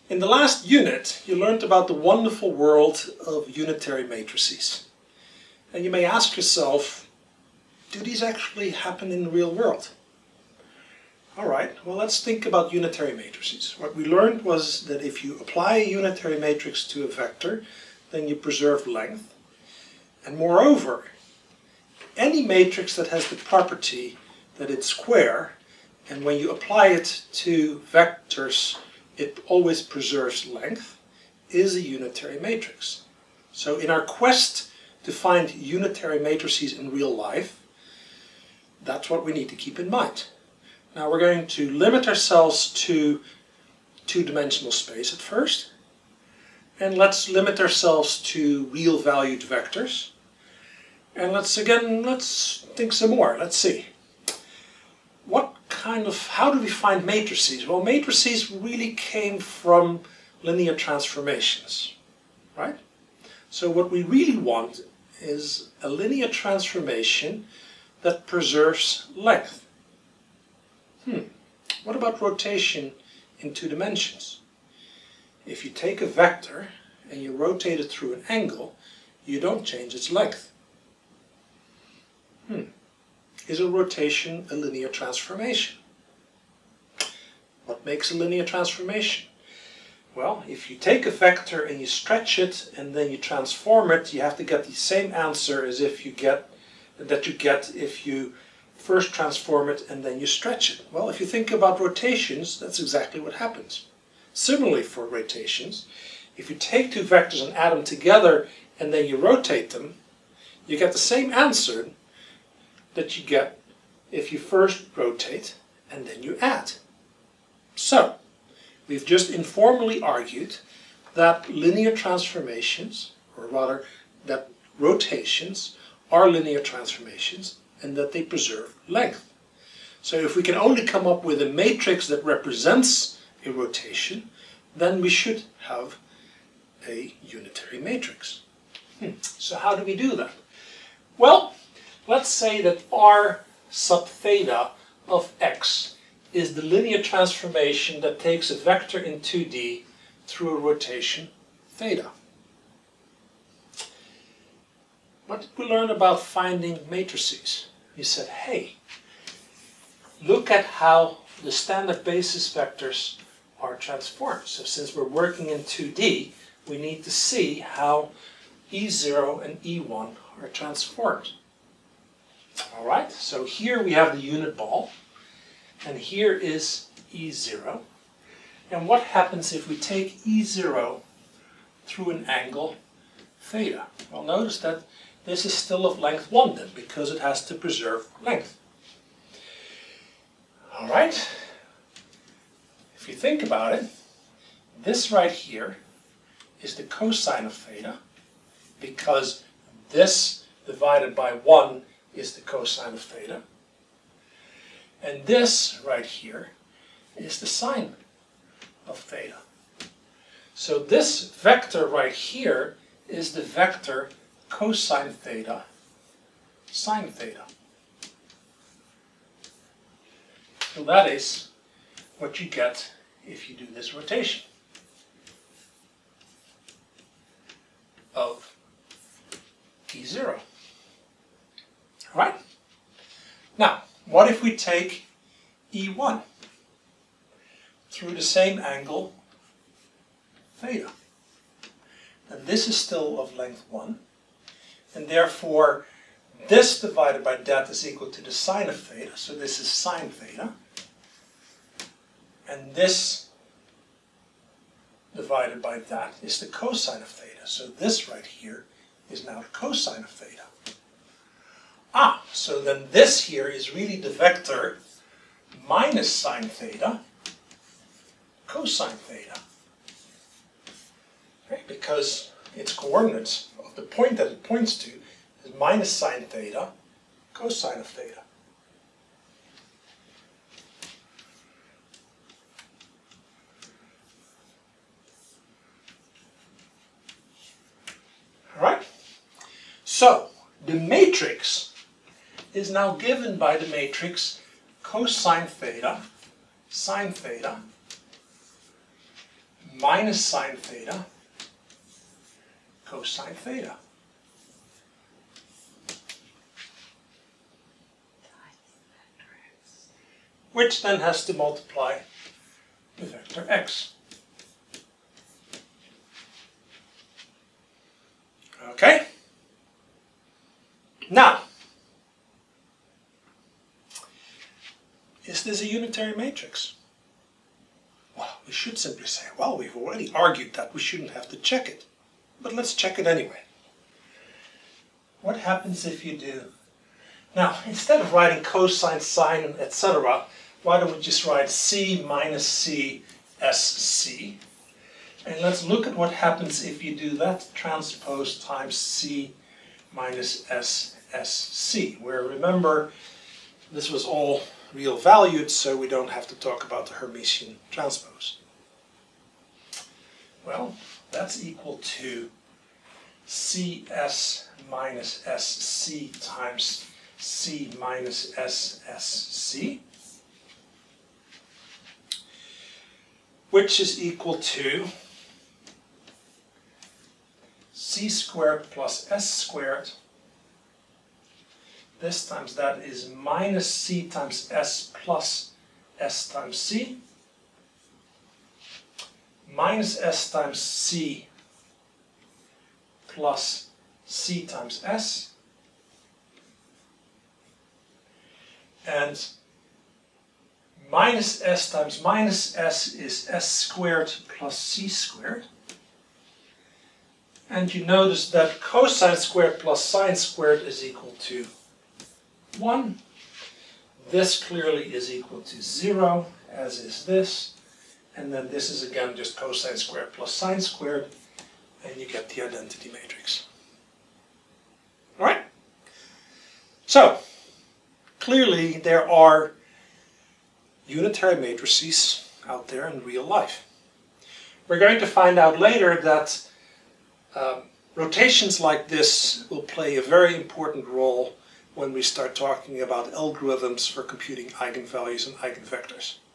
In the last unit, you learned about the wonderful world of unitary matrices. And you may ask yourself, do these actually happen in the real world? Alright, well, let's think about unitary matrices. What we learned was that if you apply a unitary matrix to a vector, then you preserve length. And moreover, any matrix that has the property that it's square, and when you apply it to vectors, it always preserves length, is a unitary matrix. So in our quest to find unitary matrices in real life, that's what we need to keep in mind. Now we're going to limit ourselves to two-dimensional space at first. And let's limit ourselves to real valued vectors. And let's think some more. Let's see. How do we find matrices? Well, matrices really came from linear transformations, right? So what we really want is a linear transformation that preserves length. What about rotation in two dimensions? If you take a vector and you rotate it through an angle, you don't change its length. Is a rotation a linear transformation? What makes a linear transformation? Well, if you take a vector and you stretch it and then you transform it, you have to get the same answer as if you get if you first transform it and then you stretch it. Well, if you think about rotations, that's exactly what happens. Similarly for rotations, if you take two vectors and add them together and then you rotate them, you get the same answer that you get if you first rotate and then you add. So, we've just informally argued that linear transformations, or rather that rotations, are linear transformations and that they preserve length. So if we can only come up with a matrix that represents a rotation, then we should have a unitary matrix. So how do we do that? Well, let's say that R sub theta of x is the linear transformation that takes a vector in 2D through a rotation theta. What did we learn about finding matrices? We said, hey, look at how the standard basis vectors are transformed. So since we're working in 2D, we need to see how E0 and E1 are transformed. Alright, so here we have the unit ball, and here is E0. And what happens if we take E0 through an angle theta? Well, notice that this is still of length 1 then, because it has to preserve length. Alright, if you think about it, this right here is the cosine of theta, because this divided by 1 is the cosine of theta. And this right here is the sine of theta. So this vector right here is the vector cosine theta, sine theta. So that is what you get if you do this rotation of E0. Alright? Now, what if we take E1 through the same angle theta? And this is still of length 1, and therefore this divided by that is equal to the sine of theta, so this is sine theta, and this divided by that is the cosine of theta, so this right here is now the cosine of theta. So then this here is really the vector minus sine theta, cosine theta. Okay, because its coordinates of the point that it points to is minus sine theta, cosine of theta. Alright? So, the matrix is now given by the matrix cosine theta, sine theta, minus sine theta cosine theta. Which then has to multiply the vector x. Okay? Now, is this a unitary matrix? Well, we should simply say, well, we've already argued that we shouldn't have to check it. But let's check it anyway. What happens if you do? Now, instead of writing cosine, sine, etc., why don't we just write c minus c sc? And let's look at what happens if you do that transpose times c minus s sc, where remember, this was all real valued, so we don't have to talk about the Hermitian transpose. Well, that's equal to cs minus sc times c minus ssc, which is equal to c squared plus s squared. This times that is minus c times s plus s times c, minus s times c plus c times s, and minus s times minus s is s squared plus c squared. And you notice that cosine squared plus sine squared is equal to 1. This clearly is equal to 0, as is this. And then this is again just cosine squared plus sine squared, and you get the identity matrix. Alright? So, clearly there are unitary matrices out there in real life. We're going to find out later that rotations like this will play a very important role when we start talking about algorithms for computing eigenvalues and eigenvectors.